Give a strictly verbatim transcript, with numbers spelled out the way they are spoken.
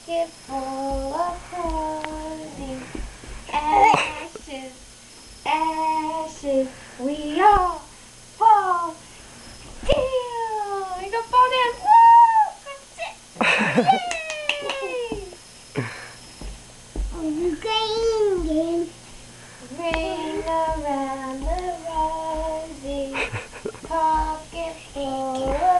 pocket full of roses. Ashes, ashes, we all fall down. You gonna fall down? Woo! Good sit. Yay! Ring around the rosy, pocket full of